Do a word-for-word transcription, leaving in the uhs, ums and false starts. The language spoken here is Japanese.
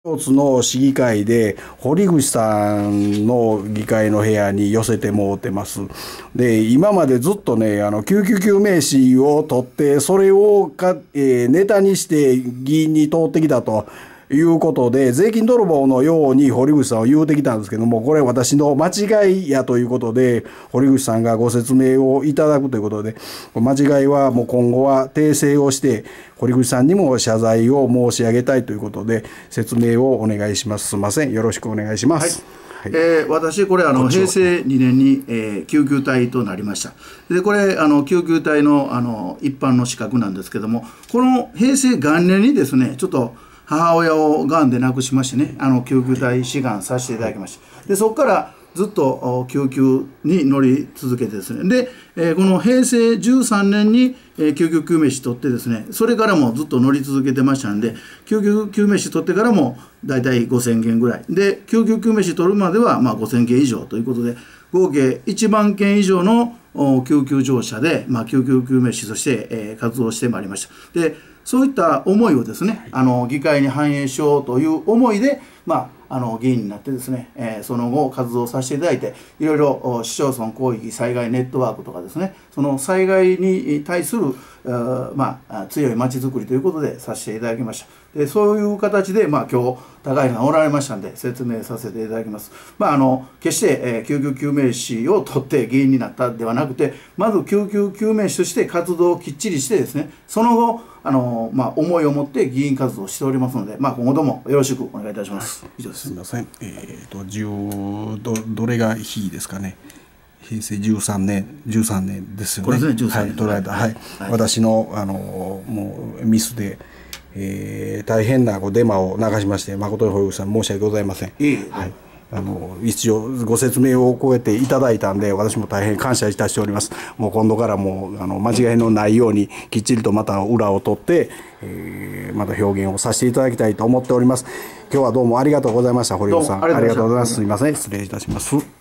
一つの市議会で堀口さんの議会の部屋に寄せてもうてます。で、今までずっとね、あの救急救命士を取ってそれをか、えー、ネタにして議員に通ってきたということで、税金泥棒のように堀口さんを言うてきたんですけども、これ私の間違いやということで、堀口さんがご説明をいただくということで、間違いはもう今後は訂正をして、堀口さんにも謝罪を申し上げたいということで、説明をお願いします。すみません。よろしくお願いします。 はい、えー、私、これあの、平成にねんに、えー、救急隊となりました。で、これ、あの救急隊の、あの一般の資格なんですけども、この平成元年にですね、ちょっと、母親をがんで亡くしましてね、あの救急隊志願させていただきました。でそこからずっと救急に乗り続けてですね、で、えー、この平成じゅうさんねんに、えー、救急救命士取ってですね、それからもずっと乗り続けてましたので、救急救命士取ってからもだいたいごせんけんぐらいで、救急救命士取るまではまあごせんけん以上ということで、合計いちまんけん以上の救急乗車で、まあ、救急救命士として、えー、活動してまいりました。でそういった思いをですね、あの議会に反映しようという思いで、まあ、あの議員になってですね、えー、その後活動させていただいて、いろいろ市町村広域災害ネットワークとかですね、その災害に対する、まあ、強いまちづくりということでさせていただきました。でそういう形で、まあ、今日高井がおられましたんで説明させていただきます。まあ、あの決して、えー、救急救命士を取って議員になったではなくて、まず救急救命士として活動をきっちりしてですね、その後あの、まあ、思いを持って議員活動をしておりますので、まあ、今後ともよろしくお願いいたします。以上です。 すみません。えっ、ー、とじゅうどどれが日ですかね。平成じゅうさんねん、じゅうさんねんですよね。 これですね、じゅうさんねん。 はい、取られた、はい、はい、私のあのもうミスで、えー、大変なこうデマを流しまして誠に堀口さん申し訳ございません。 いい、 はい。あの一応ご説明をこうやっていただいたんで、私も大変感謝いたしております。もう今度からもあの間違いのないようにきっちりとまた裏を取って、えー、また表現をさせていただきたいと思っております。今日はどうもありがとうございました。堀口さん、ありがとうございます。すみません、失礼いたします。